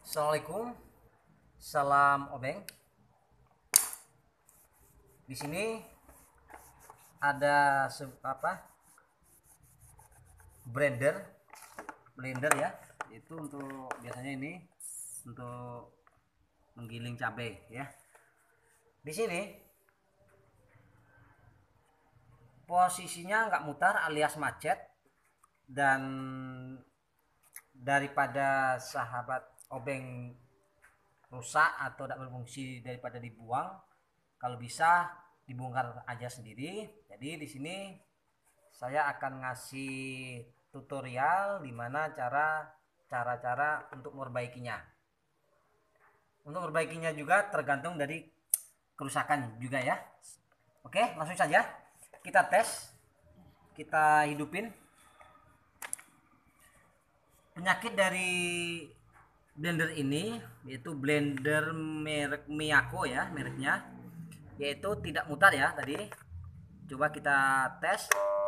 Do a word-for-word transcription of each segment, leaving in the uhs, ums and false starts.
Assalamualaikum, salam obeng. Di sini ada apa? Blender, blender ya. Itu untuk biasanya ini untuk menggiling cabai ya. Di sini posisinya nggak mutar alias macet, dan daripada sahabat obeng rusak atau tidak berfungsi daripada dibuang, kalau bisa dibongkar aja sendiri. Jadi di sini saya akan ngasih tutorial dimana cara cara-cara untuk memperbaikinya. Untuk memperbaikinya juga tergantung dari kerusakan juga ya. Oke, langsung saja kita tes, kita hidupin. Penyakit dari blender ini yaitu blender merek Miyako ya, mereknya, yaitu tidak mutar ya tadi. Coba kita tes.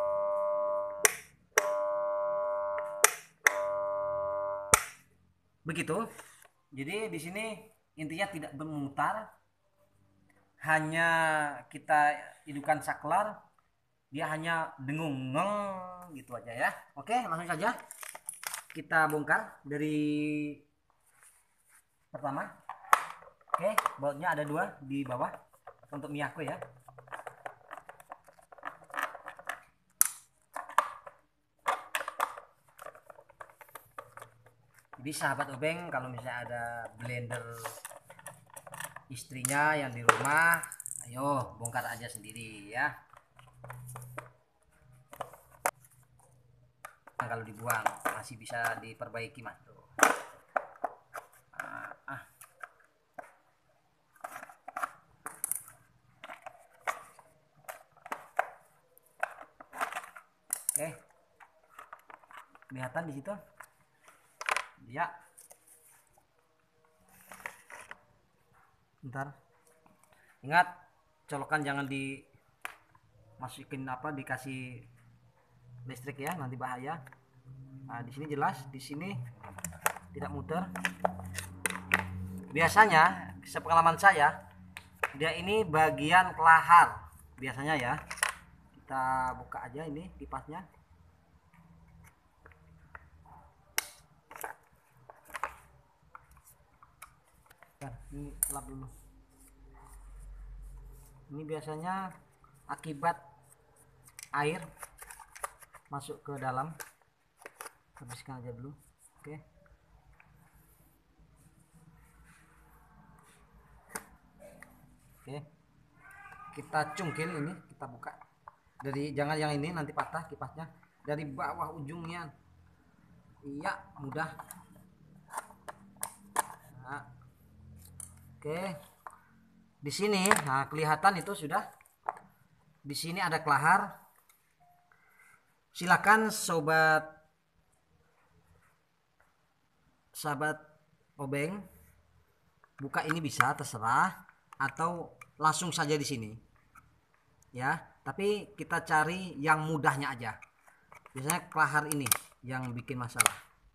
Begitu. Jadi di sini intinya tidak bermutar, hanya kita hidupkan saklar, dia hanya dengung ngeng gitu aja ya. Oke, langsung saja kita bongkar dari pertama. Oke, bautnya ada dua di bawah untuk Miyako ya. Jadi sahabat obeng, kalau misalnya ada blender istrinya yang di rumah, ayo bongkar aja sendiri ya. Nah, kalau dibuang masih bisa diperbaiki mas tuh. Ah, ah. Oke, kelihatan di situ ya. Bentar, ingat colokan jangan dimasukin apa dikasih listrik ya, nanti bahaya. Nah, di sini jelas, di sini tidak muter. Biasanya sepengalaman saya, dia ini bagian kelahar biasanya ya. Kita buka aja ini kipasnya. Nah, ini lap dulu. Ini biasanya akibat air masuk ke dalam. Habiskan aja dulu. Oke. Oke. Kita cungkil ini, kita buka. Dari jangan yang ini nanti patah kipasnya. Dari bawah ujungnya. Iya, mudah. Nah. Oke. Di sini, nah kelihatan itu sudah. Di sini ada kelahar. Silakan sobat sahabat obeng, buka ini bisa terserah atau langsung saja di sini. Ya, tapi kita cari yang mudahnya aja. Biasanya kelahar ini yang bikin masalah.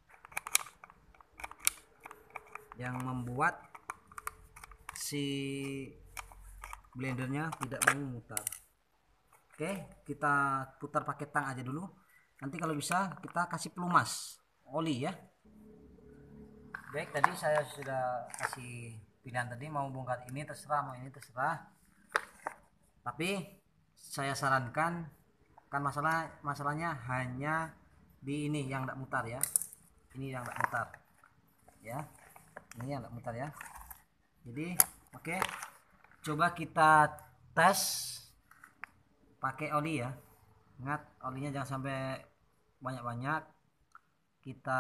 Yang membuat si blendernya tidak mau memutar. Oke, kita putar pakai tang aja dulu. Nanti kalau bisa kita kasih pelumas oli ya. Baik, tadi saya sudah kasih pilihan tadi, mau bongkar ini terserah, mau ini terserah. Tapi saya sarankan, kan masalah masalahnya hanya di ini yang tidak mutar ya. Ini yang tidak mutar. Ya. Ini yang tidak mutar ya. Jadi, oke. Coba kita tes pakai oli ya. Ingat, olinya jangan sampai banyak-banyak. Kita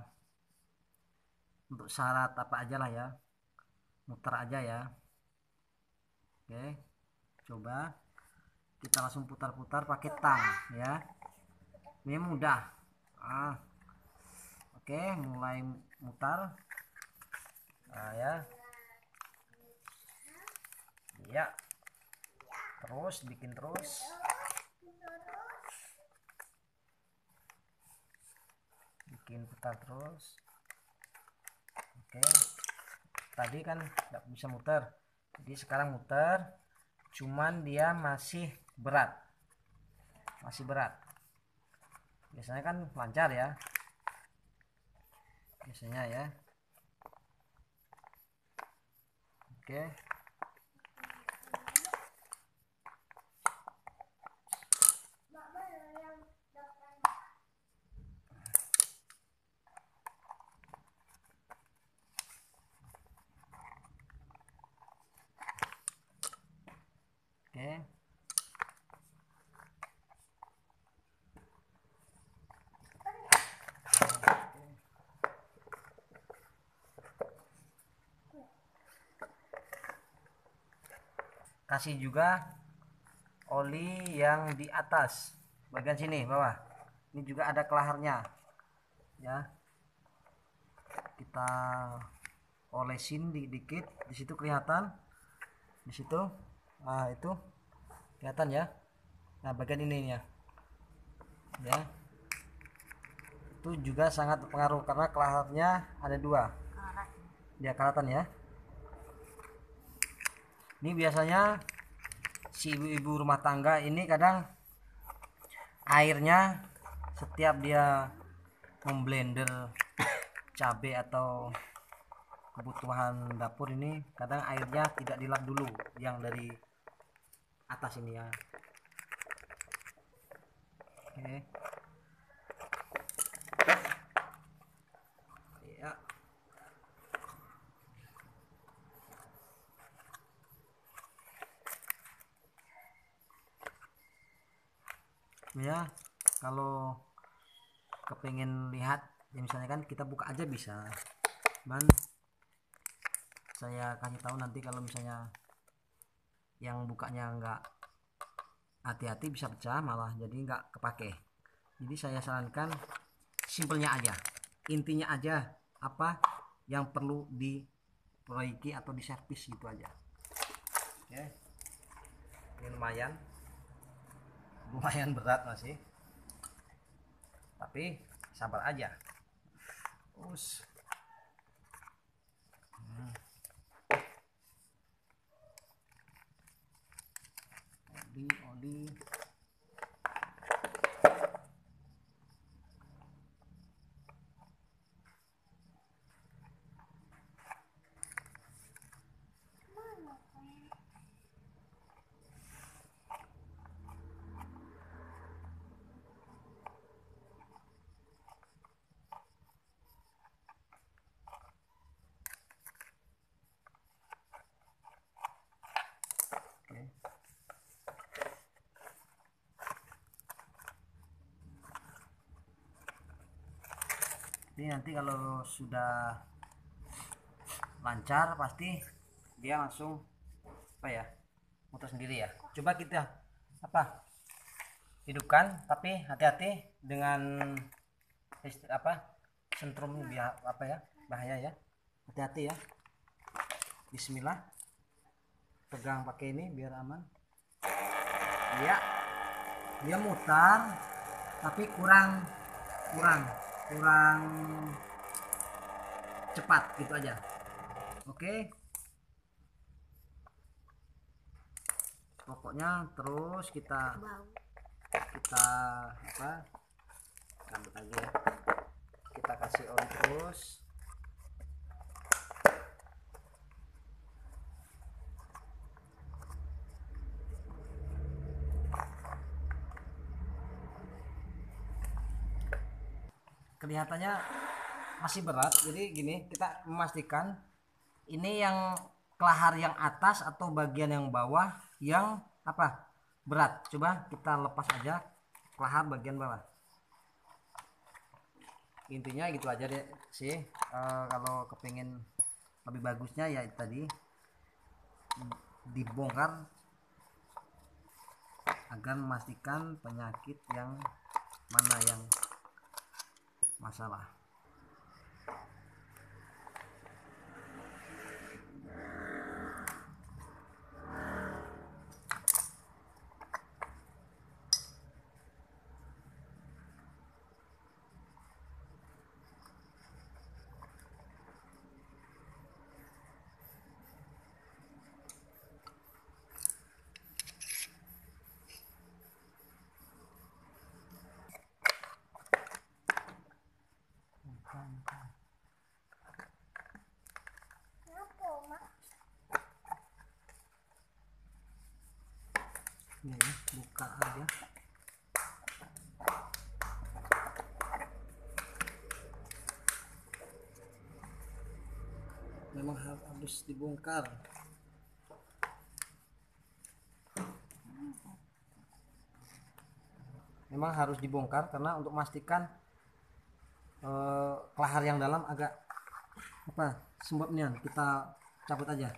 untuk syarat apa aja lah ya, muter aja ya. Oke, coba kita langsung putar-putar pakai tang ya. Ini mudah. Ah, oke, mulai mutar. Nah, ya. Ya. Terus bikin terus. Bikin putar terus. Oke. tadi kan nggak bisa muter, jadi sekarang muter, cuman dia masih berat, masih berat. Biasanya kan lancar ya, biasanya ya. Oke. Oke. Kasih juga oli yang di atas bagian sini bawah. Ini juga ada kelaharnya ya. Kita olesin dikit, di situ kelihatan, di situ. Nah, itu kelihatan ya. Nah, bagian ini ya. Ya. Itu juga sangat berpengaruh karena kelaharnya ada dua. Dia kelihatan ya. Ini biasanya si ibu-ibu rumah tangga ini kadang airnya setiap dia memblender cabai atau kebutuhan dapur ini kadang airnya tidak dilap dulu yang dari atas ini ya. Oke. Ya. Ya, kalau kepengen lihat ya misalnya kan kita buka aja bisa, cuman saya kasih tahu nanti kalau misalnya yang bukanya enggak hati-hati bisa pecah malah jadi nggak kepake. Jadi saya sarankan simpelnya aja, intinya aja apa yang perlu diperbaiki atau diservis gitu aja. Oke. Ini lumayan lumayan berat masih, tapi sabar aja. Us. Hmm. Oli, oli. Oke. Ini nanti kalau sudah lancar pasti dia langsung apa ya, muter sendiri ya. Coba kita apa hidupkan, tapi hati-hati dengan apa sentrum biar apa ya, bahaya ya, hati-hati ya. Bismillah, pegang pakai ini biar aman ya. Dia mutar tapi kurang kurang kurang cepat gitu aja. Oke, pokoknya terus kita kita apa rambut lagi ya, kita kasih oli terus. Kelihatannya masih berat, jadi gini kita memastikan ini yang kelahar yang atas atau bagian yang bawah yang apa berat. Coba kita lepas aja kelahar bagian bawah. Intinya gitu aja deh sih. E, kalau kepingin lebih bagusnya ya tadi dibongkar agar memastikan penyakit yang mana yang masalah. ya. Memang harus dibongkar. Memang harus dibongkar karena untuk memastikan eh, kelahar yang dalam agak apa sembabnya kita cabut aja.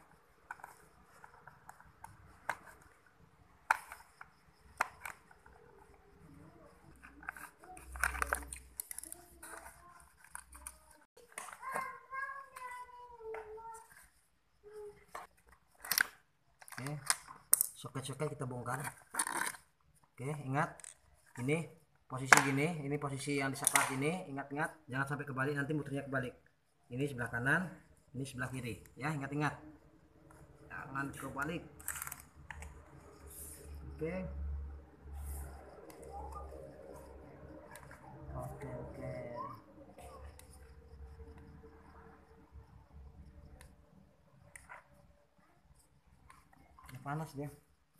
Oke, soket-soket kita bongkar. Oke, ingat ini posisi gini, ini posisi yang disaklat ini, ingat-ingat jangan sampai kebalik, nanti muternya kebalik. Ini sebelah kanan, ini sebelah kiri, ya ingat-ingat jangan kebalik. Oke, oke, oke. Panas dia.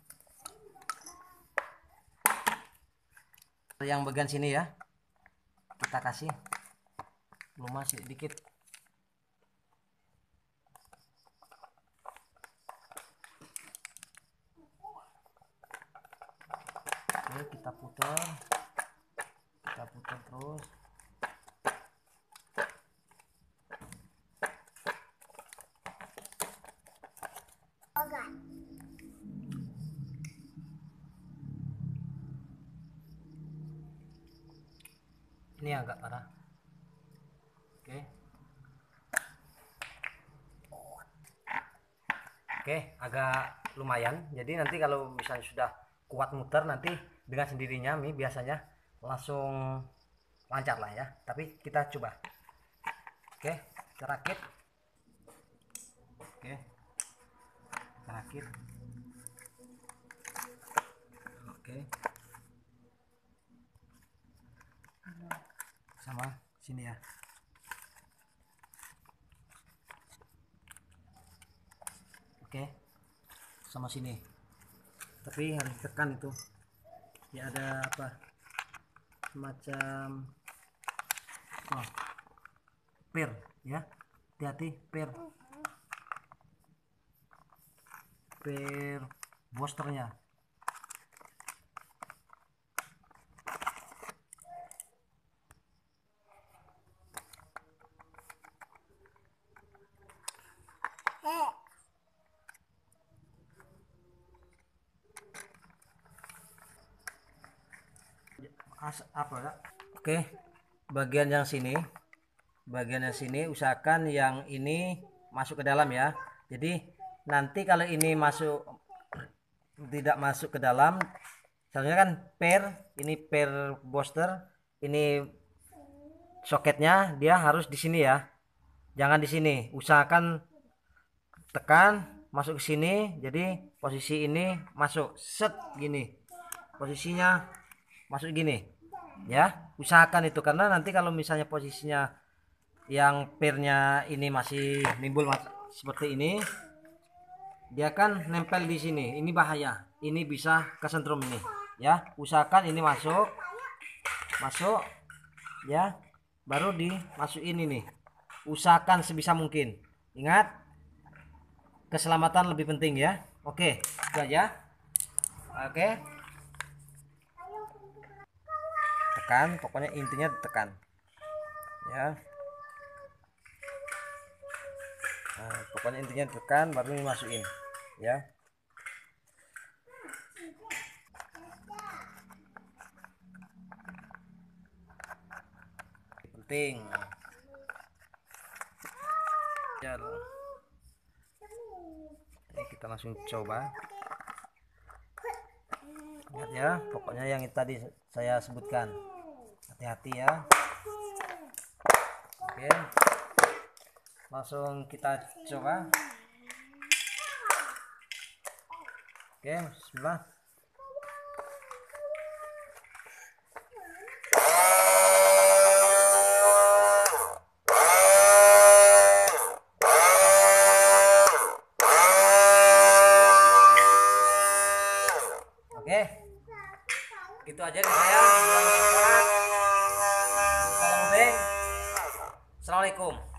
Yang bagian sini ya kita kasih lumas sedikit. Oke, kita putar kita putar terus. Ini agak parah. Oke. Oke, agak lumayan. Jadi nanti kalau misalnya sudah kuat muter, nanti dengan sendirinya mie biasanya langsung lancar lah ya. Tapi kita coba. Oke, kita rakit. Oke. Kita rakit. Oke. Sama sini ya. Oke, sama sini, tapi harus ditekan itu ya, ada apa semacam oh, per ya, hati-hati per per boosternya. As, apa ya? Oke, bagian yang sini, bagian yang sini usahakan yang ini masuk ke dalam ya. Jadi nanti kalau ini masuk tidak masuk ke dalam, sebenarnya kan per ini per booster, ini soketnya dia harus di sini ya, jangan di sini. Usahakan tekan masuk ke sini, jadi posisi ini masuk set gini, posisinya masuk gini ya, usahakan itu, karena nanti kalau misalnya posisinya yang pernya ini masih nimbul seperti ini, dia kan nempel di sini, ini bahaya, ini bisa kesentrum ini ya. Usahakan ini masuk masuk ya, baru dimasukin ini, usahakan sebisa mungkin. Ingat, keselamatan lebih penting ya. Oke, itu aja. Oke, tekan, pokoknya intinya tekan ya. Nah, pokoknya intinya tekan baru dimasukin ya. Penting ya. Oke, kita langsung coba. Lihat ya, pokoknya yang tadi saya sebutkan, hati-hati ya. Oke, langsung kita coba. Oke, bismillah. Oke, Assalamualaikum.